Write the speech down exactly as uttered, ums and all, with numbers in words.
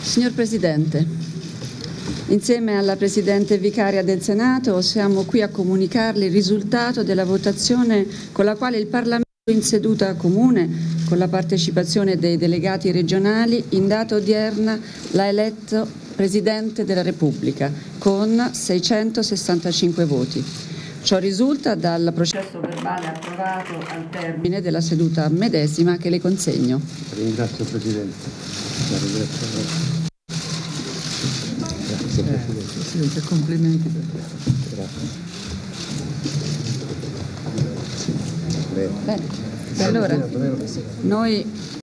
Signor Presidente, insieme alla Presidente Vicaria del Senato siamo qui a comunicarle il risultato della votazione con la quale il Parlamento in seduta comune, con la partecipazione dei delegati regionali, in data odierna l'ha eletto Presidente della Repubblica con seicentosessantacinque voti. Ciò risulta dal processo verbale approvato al termine della seduta medesima che le consegno. Ringrazio Presidente. La ringrazio. Grazie Presidente. Eh, Presidente, complimenti per questo. Grazie. Bene, e allora noi